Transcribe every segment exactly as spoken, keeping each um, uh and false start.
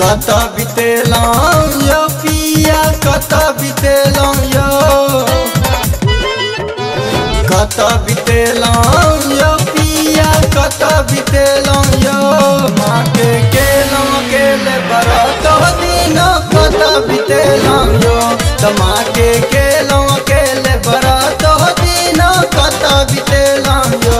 कत बितेलौं यो पिया कत बितेलौं यो कत बितेलौं यो पिया कत बितेलौं यो माँ के केलौं अकेले बरत दिन कत बितेलौं यो माँ के केलौं अकेले बरत दिन कत बितेलौं यो।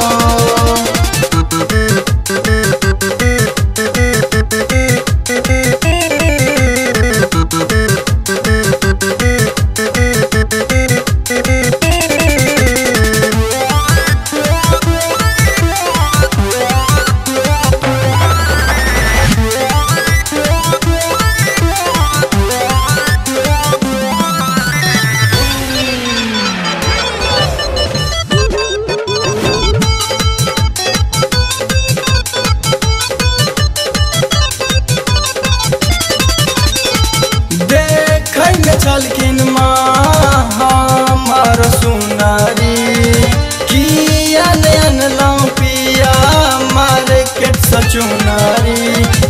छलखिन माँ हमर सुनारी किया नयन लौं पिया मार्केट से चुनारी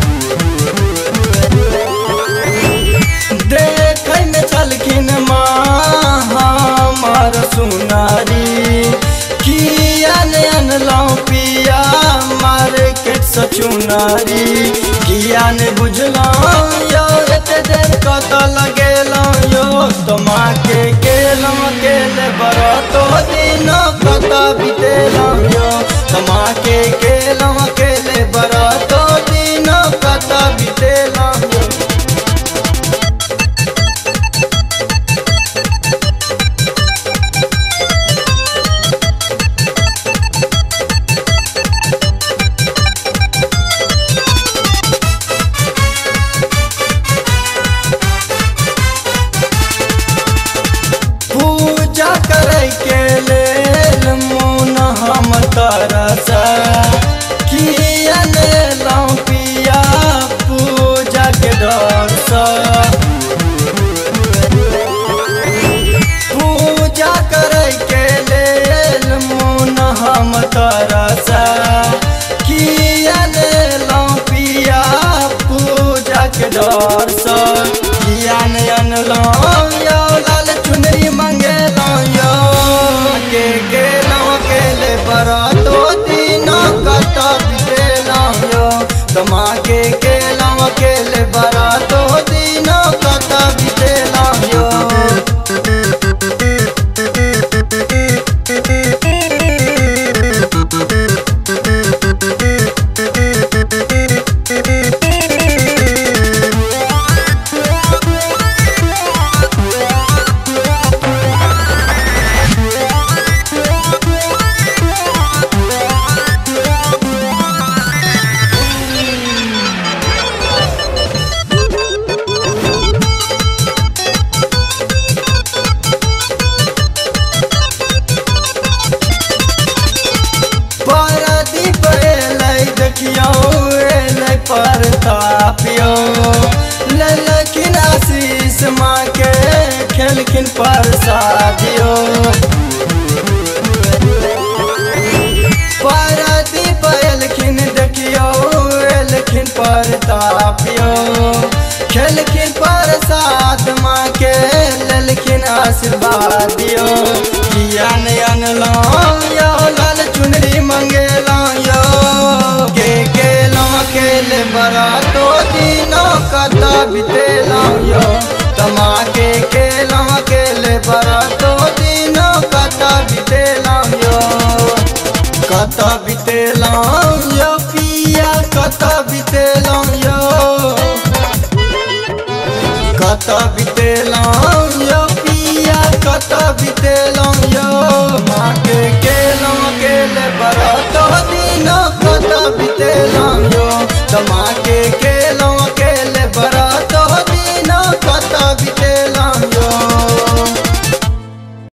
देखे में छलखिन माँ हमर सुनारी किया नयन लौं पिया मार्केट से चुनारी किया ने बुझलौं यो एते देर कत लगेलौं यो माँ के केलौं अकेले बरत दिन कत बितेलौं यो माँ के केलौं अकेले बरत दिन कत बितेलौं यो। पूजा करे के लेल मोन हम तरस किया लेलौं पिया पूजा के डर से पूजा करे के लेल मोन हम तरस किया लेलौं पिया पूजा के डर से किया नयन लौं यो लाल चुनरी मंगेलौं यो के गेलौं अकेले बरत दिन कत बितेलौं यो माँ के गेलौं अकेले बरत दिन कत बितेलौं यो। परतापियो ललखिन आशीष माँ के खेलखिन प्रसादियो परदीप एलखिन देखियो एलखिन परतापियो खेलखिन प्रसाद माँ के ललखिन आशीर्वाद दियो किया नयन लौं यो लाल चुनरी मंगेलौं यो के केलौं अकेले बरत दिन कत बितेलौं यो माँ के केलौं अकेले बरत दिन कत बितेलौं यो कत बितेलौं यो पिया कत बितेलौं यो कत बितेलौं यो पिया कत बितेलौं यो माँ के केलौं अकेले बरत दिन कत बितेलौं यो माँ के